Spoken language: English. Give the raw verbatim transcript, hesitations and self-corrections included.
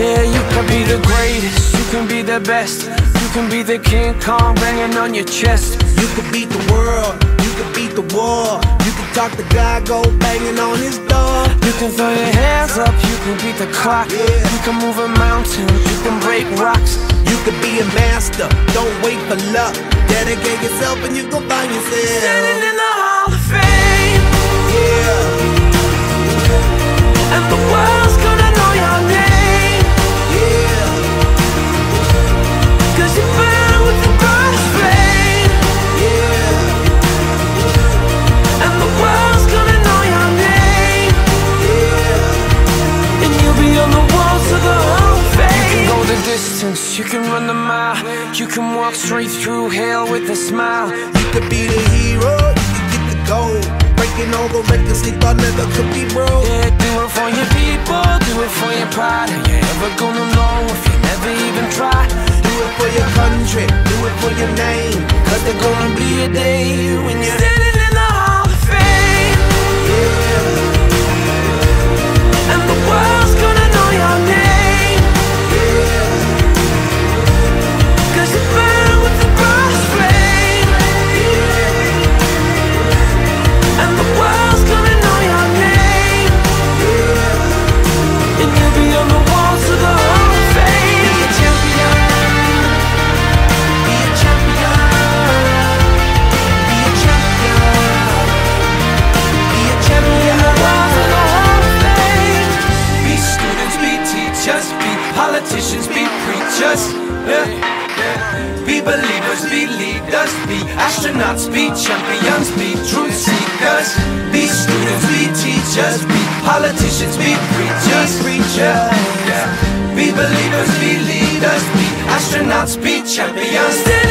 Yeah, you can be the greatest, you can be the best, you can be the King Kong banging on your chest. You can beat the world, you can beat the war. You can talk to God, go banging on his door. You can throw your hands up, you can beat the clock. Yeah. You can move a mountain, you can break rocks. You can be a master, don't wait for luck. Dedicate yourself and you gon' find yourself Standing in the Hall of Fame. Yeah. And the world's gonna know your name. Yeah. Cause you burn with the brightest flame. Yeah. And the world's gonna know your name. Yeah. And you'll be on the walls of the Hall of Fame. You can go the distance, you can run the mile. You can walk straight through hell with a smile. You could be the hero, you could get the gold. Breaking all the records they thought never could be broke. Yeah, do it for your people, do it for your pride. Are you ever gonna know if you never even try? Do it for your country, do it for your name. Cause there's gonna be a day when you're standing in the Hall of Fame. Yeah. And the world's gonna know your name. Yeah. Cause you burn with the brightest flame. Yeah. And the world's gonna know your name. Yeah. And you'll be on the walls of the Hall of Fame. Be a champion. Be a champion. Be a champion. Be a champion. Walls of the Hall of Fame. Be students, be teachers, be politicians, be preachers, yeah. Be believers, be leaders, be astronauts, be champions, be truth seekers. Be students, be teachers, be politicians, be preachers, preacher, yeah. Be believers, be leaders, be astronauts, be champions.